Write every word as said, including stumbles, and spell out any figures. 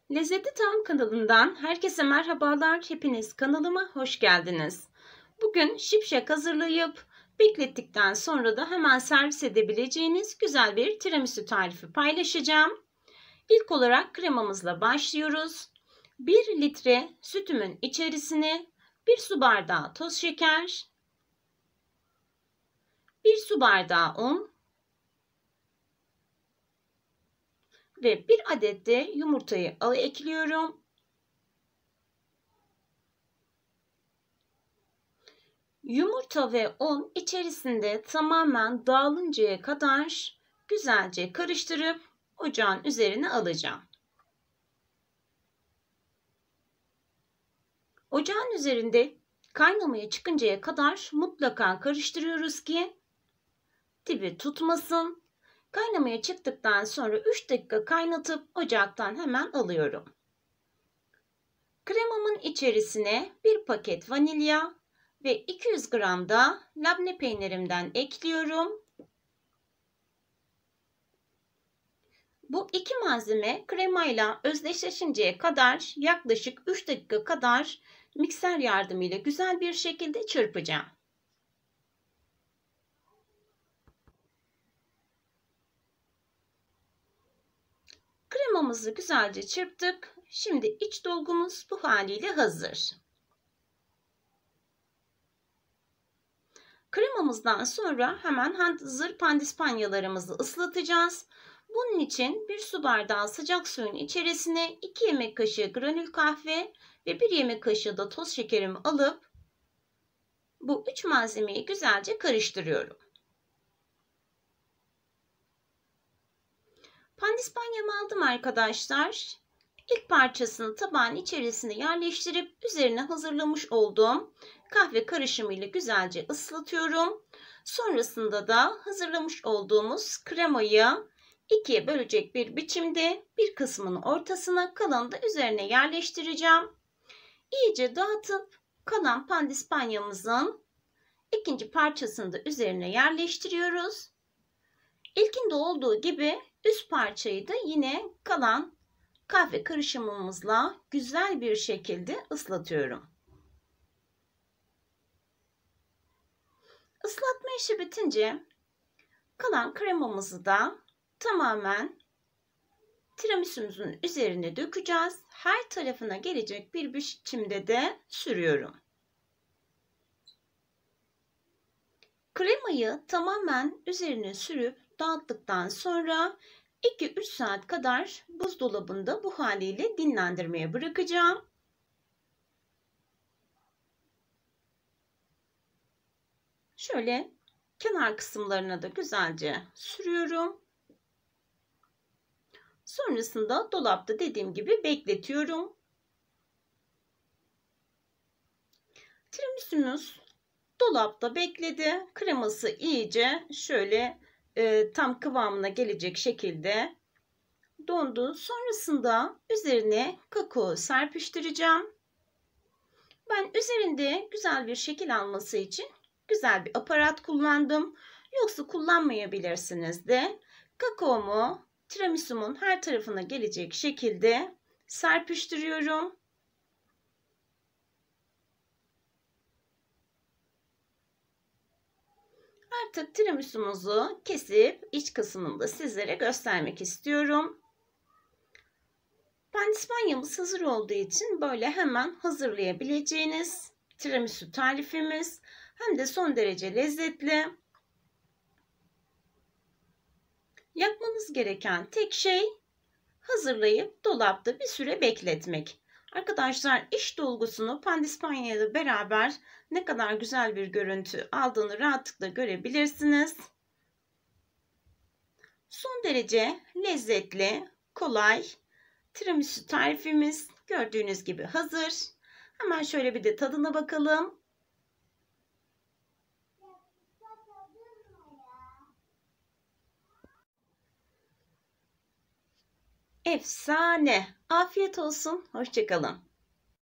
Lezzeti Tam kanalından herkese merhabalar. Hepiniz kanalıma hoş geldiniz. Bugün şipşak hazırlayıp beklettikten sonra da hemen servis edebileceğiniz güzel bir tiramisu tarifi paylaşacağım. İlk olarak kremamızla başlıyoruz. bir litre sütümün içerisine bir su bardağı toz şeker, bir su bardağı un ve bir adet de yumurtayı ekliyorum. Yumurta ve un içerisinde tamamen dağılıncaya kadar güzelce karıştırıp ocağın üzerine alacağım. Ocağın üzerinde kaynamaya çıkıncaya kadar mutlaka karıştırıyoruz ki dibi tutmasın. Kaynamaya çıktıktan sonra üç dakika kaynatıp ocaktan hemen alıyorum. Kremamın içerisine bir paket vanilya ve iki yüz gram da labne peynirimden ekliyorum. Bu iki malzeme kremayla özdeşleşinceye kadar yaklaşık üç dakika kadar mikser yardımıyla güzel bir şekilde çırpacağım. Kremamızı güzelce çırptık. Şimdi iç dolgumuz bu haliyle hazır. Kremamızdan sonra hemen hazır pandispanyalarımızı ıslatacağız. Bunun için bir su bardağı sıcak suyun içerisine iki yemek kaşığı granül kahve ve bir yemek kaşığı da toz şekerimi alıp bu üç malzemeyi güzelce karıştırıyorum. Pandispanyamı aldım arkadaşlar. İlk parçasını tabağın içerisine yerleştirip üzerine hazırlamış olduğum kahve karışımı ile güzelce ıslatıyorum. Sonrasında da hazırlamış olduğumuz kremayı ikiye bölecek bir biçimde bir kısmını ortasına, kalanı da üzerine yerleştireceğim. İyice dağıtıp kalan pandispanyamızın ikinci parçasını da üzerine yerleştiriyoruz. İlkinde olduğu gibi üst parçayı da yine kalan kahve karışımımızla güzel bir şekilde ıslatıyorum. Islatma işi bitince kalan kremamızı da tamamen tiramisumuzun üzerine dökeceğiz. Her tarafına gelecek bir biçimde de sürüyorum. Kremayı tamamen üzerine sürüp dağıttıktan sonra iki üç saat kadar buzdolabında bu haliyle dinlendirmeye bırakacağım. Şöyle kenar kısımlarına da güzelce sürüyorum. Sonrasında dolapta dediğim gibi bekletiyorum. Tiramisumuz dolapta bekledi. Kreması iyice şöyle e, tam kıvamına gelecek şekilde dondu. Sonrasında üzerine kakao serpiştireceğim. Ben üzerinde güzel bir şekil alması için güzel bir aparat kullandım. Yoksa kullanmayabilirsiniz de. Kakaomu tiramisumun her tarafına gelecek şekilde serpiştiriyorum. Artık tiramisumuzu kesip iç kısmını da sizlere göstermek istiyorum. Pandispanyamız hazır olduğu için böyle hemen hazırlayabileceğiniz tiramisu tarifimiz, hem de son derece lezzetli. Yapmanız gereken tek şey hazırlayıp dolapta bir süre bekletmek. Arkadaşlar, iç dolgusunu pandispanya ile beraber ne kadar güzel bir görüntü aldığını rahatlıkla görebilirsiniz. Son derece lezzetli, kolay tiramisu tarifimiz gördüğünüz gibi hazır. Hemen şöyle bir de tadına bakalım. Efsane. Afiyet olsun. Hoşça kalın.